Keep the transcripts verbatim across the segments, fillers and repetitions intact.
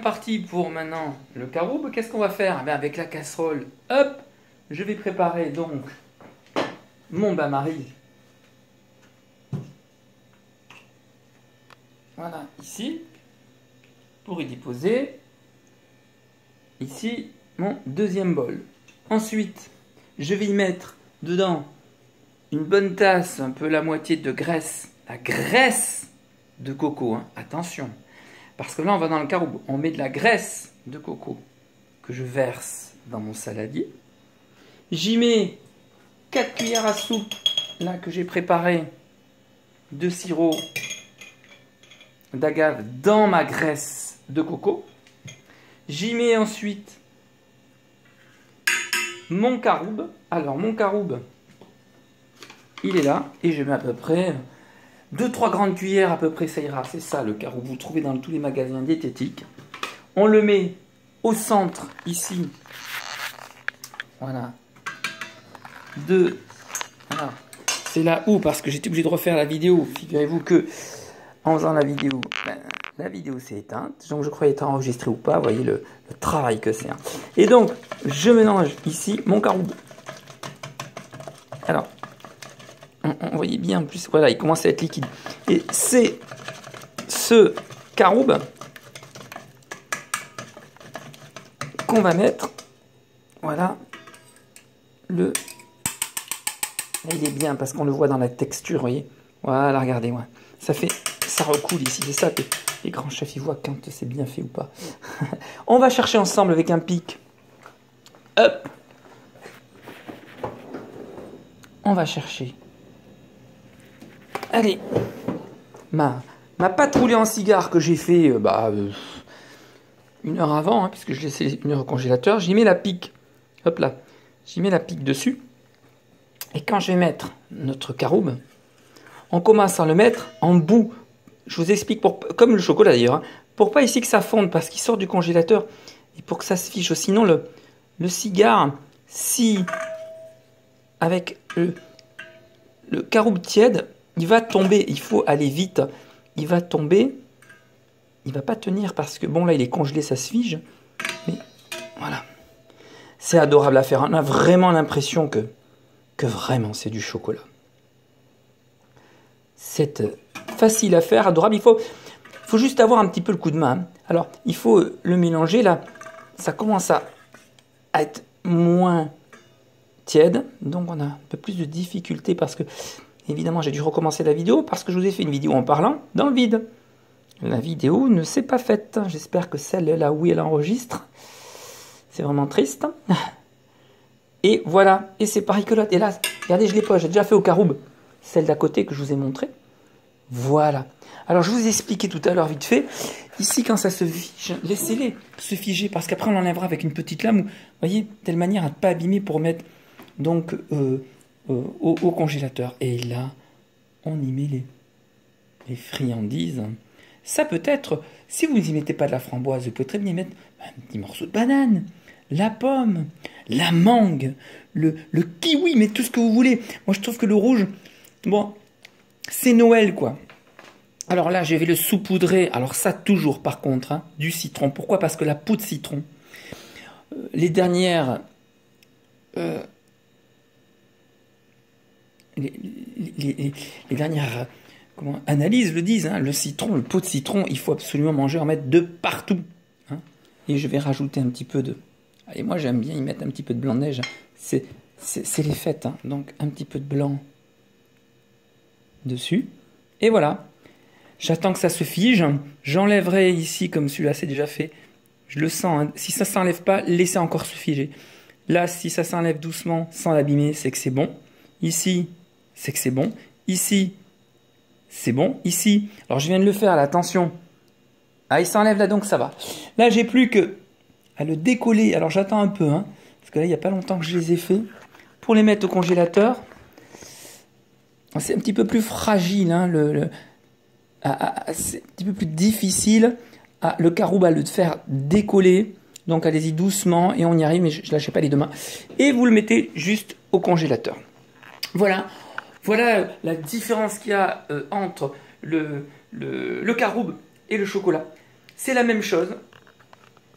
parti pour maintenant le caroube. Qu'est-ce qu'on va faire? Eh bien, avec la casserole, hop, je vais préparer donc mon bain-marie. Voilà, ici, pour y déposer, ici, mon deuxième bol. Ensuite, je vais y mettre dedans une bonne tasse, un peu la moitié de graisse, la graisse de coco, hein. Attention, parce que là on va dans le caroube, on met de la graisse de coco que je verse dans mon saladier. J'y mets quatre cuillères à soupe, là que j'ai préparé, de sirop d'agave dans ma graisse de coco. J'y mets ensuite mon caroube. Alors mon caroube, il est là, et je mets à peu près deux trois grandes cuillères, à peu près ça ira. C'est ça le caroube, vous le trouvez dans tous les magasins diététiques. On le met au centre, ici. Voilà. De... Voilà. C'est là où, parce que j'étais obligé de refaire la vidéo. Figurez-vous que, en faisant la vidéo, ben, la vidéo s'est éteinte. Donc je croyais être enregistré ou pas. Vous voyez le, le travail que c'est. Hein. Et donc, je mélange ici mon caroube. Alors, on, on voyait bien en plus, voilà, il commence à être liquide. Et c'est ce caroube qu'on va mettre, voilà, le... Là, il est bien parce qu'on le voit dans la texture, vous voyez. Voilà, regardez, ouais. Ça fait, ça recoule ici, c'est ça que les grands chefs, ils voient quand c'est bien fait ou pas. On va chercher ensemble avec un pic. Hop. On va chercher. Allez. Ma, ma pâte roulée en cigare que j'ai fait, euh, bah, euh, une heure avant, hein, puisque je l'ai laissé une heure au congélateur, j'y mets la pique. Hop là. J'y mets la pique dessus. Et quand je vais mettre notre caroube, on commence à le mettre en bout. Je vous explique, pour, comme le chocolat d'ailleurs, hein, pour pas ici que ça fonde, parce qu'il sort du congélateur, et pour que ça se fiche. Sinon, le, le cigare, si avec le, le caroube tiède, il va tomber. Il faut aller vite. Il va tomber. Il va pas tenir parce que, bon, là, il est congelé, ça se fige. Mais voilà. C'est adorable à faire. On a vraiment l'impression que que vraiment c'est du chocolat. C'est facile à faire, adorable. Il faut, faut juste avoir un petit peu le coup de main. Alors, il faut le mélanger. Là, ça commence à, à être moins tiède. Donc, on a un peu plus de difficulté parce que, évidemment, j'ai dû recommencer la vidéo parce que je vous ai fait une vidéo en parlant dans le vide. La vidéo ne s'est pas faite. J'espère que celle-là, où elle enregistre. C'est vraiment triste. Et voilà, et c'est pareil que l'autre. Et là, regardez, je l'ai pas, j'ai déjà fait au caroube. Celle d'à côté que je vous ai montré. Voilà. Alors, je vous ai expliqué tout à l'heure vite fait. Ici, quand ça se fige, laissez-les se figer, parce qu'après, on l'enlèvera avec une petite lame. Vous voyez, telle manière à ne pas abîmer pour mettre donc euh, euh, au, au congélateur. Et là, on y met les, les friandises. Ça peut être, si vous n'y mettez pas de la framboise, vous pouvez très bien y mettre un petit morceau de banane. La pomme, la mangue, le, le kiwi, mais tout ce que vous voulez. Moi, je trouve que le rouge, bon, c'est Noël, quoi. Alors là, je vais le saupoudrer. Alors ça, toujours, par contre, hein, du citron. Pourquoi? Parce que la poudre de citron, euh, les dernières... Euh, les, les, les, les dernières euh, comment, analyses le disent, hein, le citron, le pot de citron, il faut absolument manger, en mettre de partout. Hein. Et je vais rajouter un petit peu de... Et moi, j'aime bien y mettre un petit peu de blanc de neige. C'est les fêtes, hein. Donc un petit peu de blanc dessus. Et voilà. J'attends que ça se fige. J'enlèverai ici, comme celui-là, c'est déjà fait. Je le sens. Hein. Si ça ne s'enlève pas, laissez encore se figer. Là, si ça s'enlève doucement, sans l'abîmer, c'est que c'est bon. Ici, c'est que c'est bon. Ici, c'est bon. Ici, alors je viens de le faire, là, attention. Ah, il s'enlève là, donc ça va. Là, j'ai plus que... à le décoller. Alors j'attends un peu, hein, parce que là il n'y a pas longtemps que je les ai fait, pour les mettre au congélateur. C'est un petit peu plus fragile, hein, le, le, c'est un petit peu plus difficile à, le caroube à le faire décoller. Donc allez-y doucement et on y arrive, mais je ne lâchez pas les deux mains. Et vous le mettez juste au congélateur. Voilà, voilà la différence qu'il y a euh, entre le, le, le caroube et le chocolat. C'est la même chose.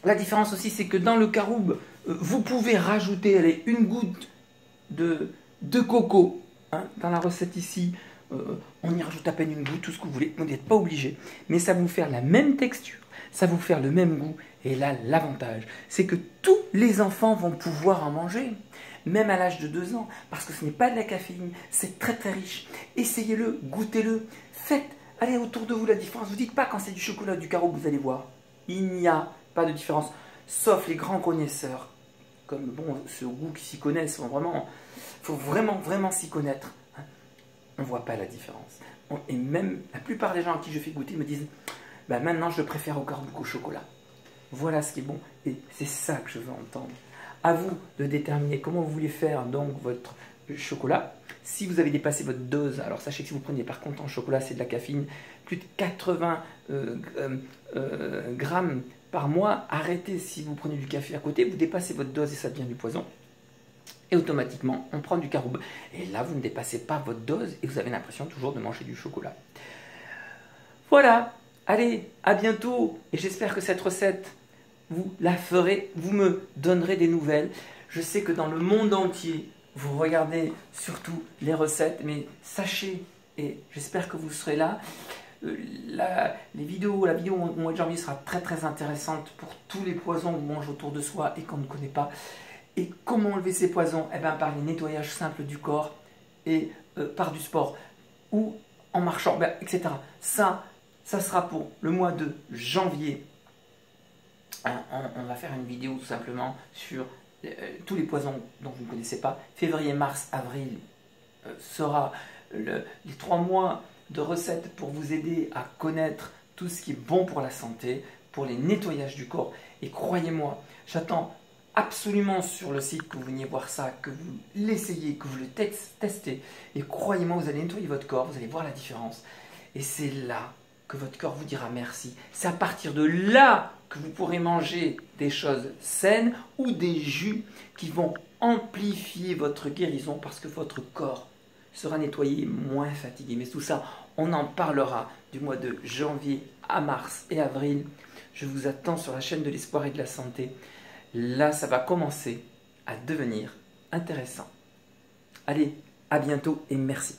La différence aussi, c'est que dans le caroube, euh, vous pouvez rajouter allez, une goutte de, de coco. Hein, dans la recette ici, euh, on y rajoute à peine une goutte, tout ce que vous voulez. Vous n'êtes pas obligé. Mais ça va vous faire la même texture, ça va vous faire le même goût. Et là, l'avantage, c'est que tous les enfants vont pouvoir en manger. Même à l'âge de deux ans, parce que ce n'est pas de la caféine, c'est très très riche. Essayez-le, goûtez-le, faites, allez autour de vous la différence. Vous dites pas quand c'est du chocolat ou du caroube, vous allez voir. Il n'y a pas de différence, sauf les grands connaisseurs, comme bon, ceux goût qui s'y connaissent, il vraiment, faut vraiment, vraiment s'y connaître. Hein. On ne voit pas la différence. On, et même la plupart des gens à qui je fais goûter me disent, bah, maintenant je préfère au caroube qu'au chocolat. Voilà ce qui est bon, et c'est ça que je veux entendre. À vous de déterminer comment vous voulez faire donc votre chocolat. Si vous avez dépassé votre dose, alors sachez que si vous prenez par contre en chocolat, c'est de la caféine, plus de quatre-vingts euh, euh, grammes par mois, arrêtez si vous prenez du café à côté, vous dépassez votre dose et ça devient du poison. Et automatiquement, on prend du caroube. Et là, vous ne dépassez pas votre dose et vous avez l'impression toujours de manger du chocolat. Voilà, allez, à bientôt et j'espère que cette recette vous la ferez, vous me donnerez des nouvelles. Je sais que dans le monde entier, vous regardez surtout les recettes, mais sachez, et j'espère que vous serez là, euh, la, les vidéos, la vidéo au mois de janvier sera très très intéressante pour tous les poisons qu'on mange autour de soi et qu'on ne connaît pas. Et comment enlever ces poisons? Eh bien par les nettoyages simples du corps et euh, par du sport ou en marchant, ben, et cetera. Ça, ça sera pour le mois de janvier. On, on va faire une vidéo tout simplement sur euh, tous les poisons dont vous ne connaissez pas. Février, mars, avril euh, sera le, les trois mois de recettes pour vous aider à connaître tout ce qui est bon pour la santé, pour les nettoyages du corps. Et croyez-moi, j'attends absolument sur le site que vous veniez voir ça, que vous l'essayiez, que vous le testez. Et croyez-moi, vous allez nettoyer votre corps, vous allez voir la différence. Et c'est là que votre corps vous dira merci. C'est à partir de là que vous pourrez manger des choses saines ou des jus qui vont amplifier votre guérison parce que votre corps sera nettoyé, moins fatigué. Mais tout ça, on en parlera du mois de janvier à mars et avril. Je vous attends sur la chaîne de l'espoir et de la santé. Là, ça va commencer à devenir intéressant. Allez, à bientôt et merci.